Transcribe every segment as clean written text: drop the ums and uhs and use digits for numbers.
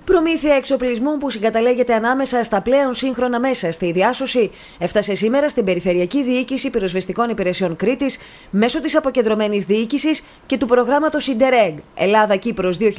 Προμήθεια εξοπλισμού που συγκαταλέγεται ανάμεσα στα πλέον σύγχρονα μέσα στη διάσωση έφτασε σήμερα στην Περιφερειακή Διοίκηση Πυροσβεστικών Υπηρεσιών Κρήτης μέσω της αποκεντρωμένης διοίκησης και του προγράμματος Interreg Ελλάδα-Κύπρος 2014-2020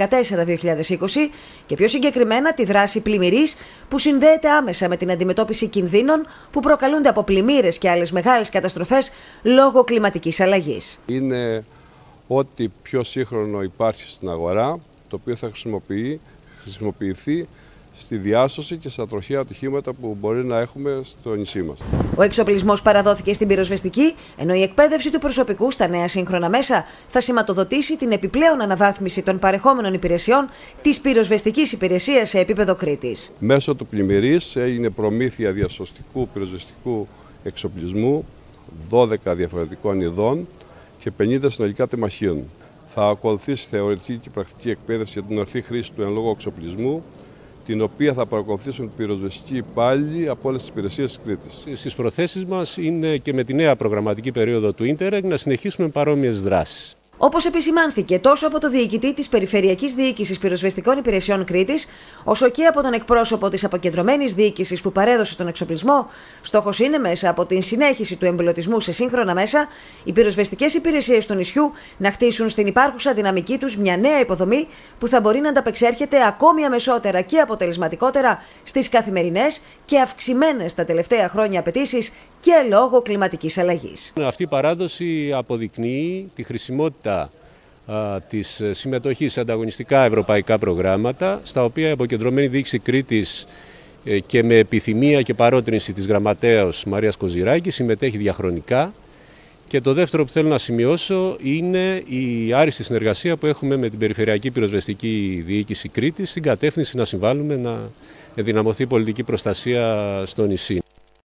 και πιο συγκεκριμένα τη δράση πλημμυρής που συνδέεται άμεσα με την αντιμετώπιση κινδύνων που προκαλούνται από πλημμύρες και άλλες μεγάλες καταστροφές λόγω κλιματικής αλλαγής. Είναι ό,τι πιο σύγχρονο υπάρχει στην αγορά, το οποίο θα χρησιμοποιηθεί στη διάσωση και στα τροχαία ατυχήματα που μπορεί να έχουμε στο νησί μας. Ο εξοπλισμός παραδόθηκε στην πυροσβεστική, ενώ η εκπαίδευση του προσωπικού στα νέα σύγχρονα μέσα θα σηματοδοτήσει την επιπλέον αναβάθμιση των παρεχόμενων υπηρεσιών της πυροσβεστικής υπηρεσίας σε επίπεδο Κρήτης. Μέσω του πλημμυρής έγινε προμήθεια διασωστικού πυροσβεστικού εξοπλισμού 12 διαφορετικών ειδών και 50 συνολικά τεμαχίων. Θα ακολουθήσει θεωρητική και πρακτική εκπαίδευση για την ορθή χρήση του εν λόγω εξοπλισμού, την οποία θα παρακολουθήσουν πυροσβεστικοί υπάλληλοι από όλες τις υπηρεσίες της Κρήτης. Στις προθέσεις μας είναι και με τη νέα προγραμματική περίοδο του Interreg να συνεχίσουμε παρόμοιες δράσεις. Όπως επισημάνθηκε τόσο από το διοικητή της Περιφερειακής Διοίκησης Πυροσβεστικών Υπηρεσιών Κρήτης, όσο και από τον εκπρόσωπο της αποκεντρωμένης διοίκησης που παρέδωσε τον εξοπλισμό, στόχος είναι μέσα από την συνέχιση του εμπλουτισμού σε σύγχρονα μέσα, οι πυροσβεστικές υπηρεσίες του νησιού να χτίσουν στην υπάρχουσα δυναμική τους μια νέα υποδομή που θα μπορεί να ανταπεξέρχεται ακόμη αμεσότερα και αποτελεσματικότερα στις καθημερινές και αυξημένες τα τελευταία χρόνια απαιτήσεις και λόγω κλιματικής αλλαγής. Αυτή η παράδοση αποδεικνύει τη χρησιμότητα της συμμετοχής σε ανταγωνιστικά ευρωπαϊκά προγράμματα, στα οποία η αποκεντρωμένη διοίκηση Κρήτης και με επιθυμία και παρότρινση της γραμματέως Μαρίας Κοζηράκη συμμετέχει διαχρονικά. Και το δεύτερο που θέλω να σημειώσω είναι η άριστη συνεργασία που έχουμε με την Περιφερειακή Πυροσβεστική Διοίκηση Κρήτης στην κατεύθυνση να συμβάλλουμε να ενδυναμωθεί η πολιτική προστασία στο νησί.